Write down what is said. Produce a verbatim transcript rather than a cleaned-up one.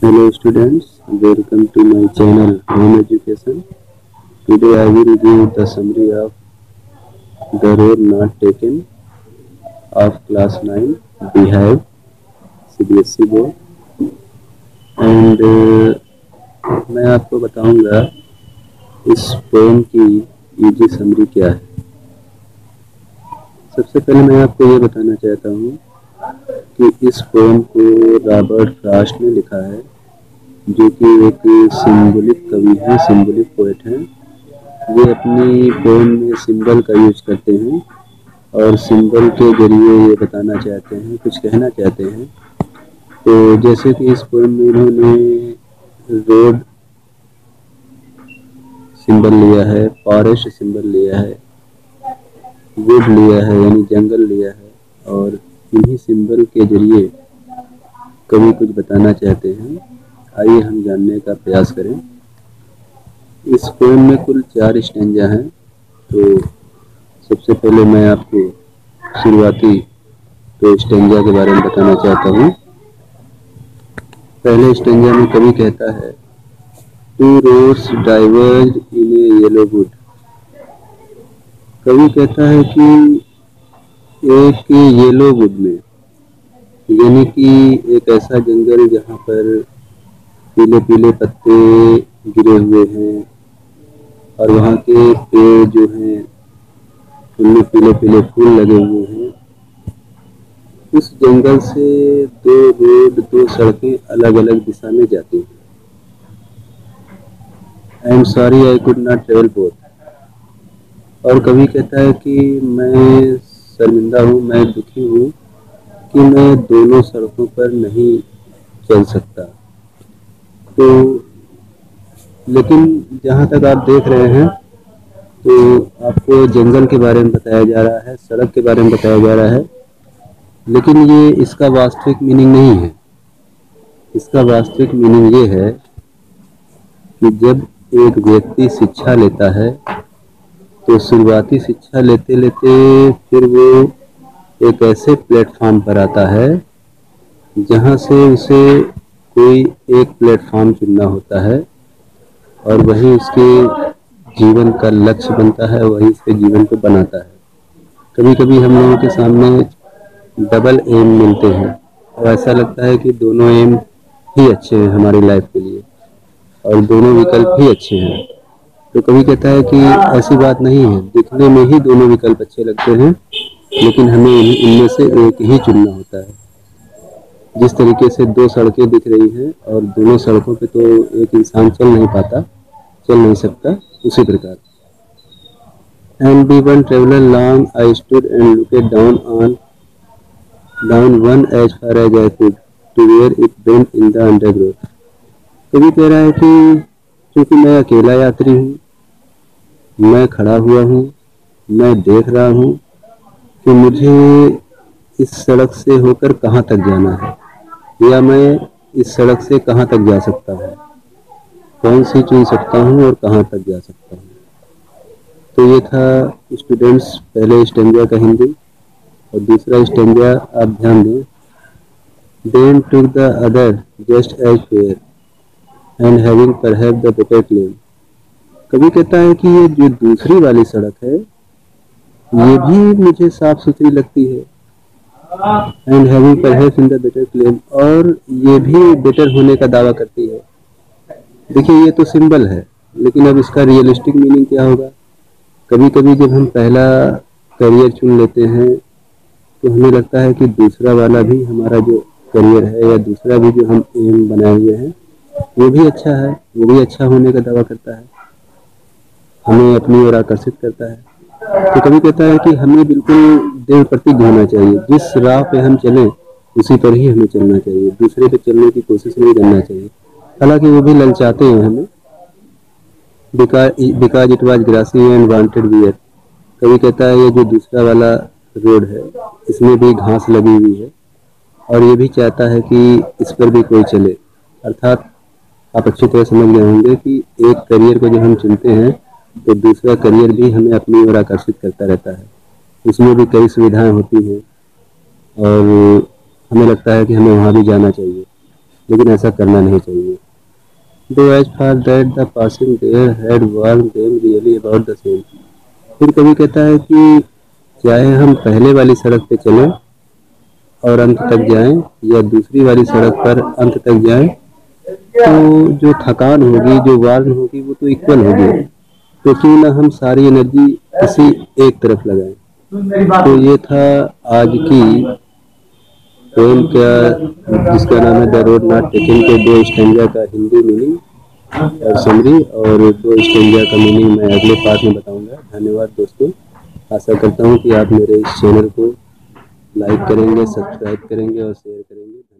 Hello students, welcome to my channel Home Education. Today I will give the summary of the role not taken of class nine beehive C B S E board and uh, मैं आपको बताऊंगा इस poem की easy summary क्या है। सबसे पहले मैं आपको ये बताना चाहता हूँ कि इस पोएम को रॉबर्ट फ्रॉस्ट ने लिखा है, जो कि एक सिंबॉलिक कवि हैं, सिंबॉलिक पोएट हैं। ये अपनी पोएम में सिंबल का यूज करते हैं और सिंबल के जरिए ये बताना चाहते हैं, कुछ कहना चाहते हैं। तो जैसे कि इस पोएम में उन्होंने रोड सिंबल लिया है, फॉरेस्ट सिंबल लिया है, वुड लिया है यानी जंगल लिया है, और इन्हीं सिंबल के जरिए कवि कुछ बताना चाहते हैं। आइए हम जानने का प्रयास करें। इस पोएम में कुल चार स्टैंजा हैं। तो सबसे पहले मैं आपको शुरुआती तो स्टैंजा के बारे में बताना चाहता हूँ। पहले स्टैंजा में कवि कहता है, two roads diverge in a yellow wood. कवि कहता है कि एक येलो वुड में, यानी कि एक ऐसा जंगल जहाँ पर पीले पीले पत्ते गिरे हुए हैं और वहाँ के पेड़ जो हैं उनमें पीले पीले फूल लगे हुए हैं। उस जंगल से दो रोड, दो सड़कें अलग अलग दिशा में जाती हैं। I am sorry I could not travel both. और कवि कहता है कि मैं शर्मिंदा हूँ, मैं दुखी हूँ कि मैं दोनों सड़कों पर नहीं चल सकता। तो लेकिन जहाँ तक आप देख रहे हैं तो आपको जंगल के बारे में बताया जा रहा है, सड़क के बारे में बताया जा रहा है, लेकिन ये इसका वास्तविक मीनिंग नहीं है। इसका वास्तविक मीनिंग ये है कि जब एक व्यक्ति शिक्षा लेता है तो शुरुआती शिक्षा लेते लेते फिर वो एक ऐसे प्लेटफॉर्म पर आता है जहाँ से उसे कोई एक प्लेटफॉर्म चुनना होता है और वही उसके जीवन का लक्ष्य बनता है, वही उसके जीवन को बनाता है। कभी कभी हम लोगों के सामने डबल एम मिलते हैं और ऐसा लगता है कि दोनों एम ही अच्छे हैं हमारी लाइफ के लिए और दोनों विकल्प ही अच्छे हैं। तो कभी कहता है कि ऐसी बात नहीं है, दिखने में ही दोनों विकल्प अच्छे लगते हैं, लेकिन हमें इनमें से एक ही चुनना होता है। जिस तरीके से दो सड़कें दिख रही हैं और दोनों सड़कों पे तो एक इंसान चल नहीं पाता, चल नहीं सकता, उसी प्रकार and be one traveller long I stood and looked down on down one as far as I could to where it bent in the undergrowth. कभी कह रहा है कि क्योंकि मैं अकेला यात्री हूँ, मैं खड़ा हुआ हूँ, मैं देख रहा हूँ कि मुझे इस सड़क से होकर कहाँ तक जाना है या मैं इस सड़क से कहाँ तक जा सकता हूँ, कौन सी चुन सकता हूँ और कहाँ तक जा सकता हूँ। तो ये था स्टूडेंट्स पहले स्टैंजा का हिंदी। और दूसरा स्टैंजा आप ध्यान दें, then took the other just as fair and having perhaps the better claim. कभी कहता है कि ये जो दूसरी वाली सड़क है ये भी मुझे साफ सुथरी लगती है, and having perhaps in the better claim, और ये भी बेटर होने का दावा करती है। देखिए ये तो सिंबल है, लेकिन अब इसका रियलिस्टिक मीनिंग क्या होगा। कभी कभी जब हम पहला करियर चुन लेते हैं तो हमें लगता है कि दूसरा वाला भी हमारा जो करियर है या दूसरा भी जो हम एम बनाए हुए हैं वो भी अच्छा है, वो भी अच्छा होने का दावा करता है, हमें अपनी ओर आकर्षित करता है। तो कभी कहता है कि हमें बिल्कुल दृढ़ प्रतिज्ञ होना चाहिए, जिस राह पे हम चलें उसी पर ही हमें चलना चाहिए, दूसरे पे चलने की कोशिश नहीं करना चाहिए। हालांकि वो भी ललचाते हैं हमें, because it was grassy and wanted wear. कभी कहता है ये जो दूसरा वाला रोड है इसमें भी घास लगी हुई है और ये भी चाहता है कि इस पर भी कोई चले। अर्थात आप अच्छी तरह समझ गए होंगे कि एक करियर को जब हम चुनते हैं तो दूसरा करियर भी हमें अपनी ओर आकर्षित करता रहता है। उसमें भी कई सुविधाएं होती हैं और हमें लगता है कि हमें वहाँ भी जाना चाहिए। लेकिन ऐसा करना नहीं चाहिए। Though as far that the passing there had warned them really about the same. फिर कभी कहता है कि चाहे हम पहले वाली सड़क पे चलें और अंत तक जाएं या दूसरी वाली सड़क पर अंत तक जाएं, तो जो थकान होगी, जो वार्न होगी, वो तो इक्वल होगी। तो क्यों ना हम सारी एनर्जी किसी एक तरफ लगाएं। तो ये था आज की पोएम का, जिसका नाम है द रोड नॉट टेकन के दो स्टेंजा का हिंदी मीनिंग और समरी, और दो स्टेंजा का मीनिंग मैं अगले पार्ट में बताऊंगा। धन्यवाद दोस्तों। आशा करता हूँ कि आप मेरे इस चैनल को लाइक करेंगे, सब्सक्राइब करेंगे और शेयर करेंगे।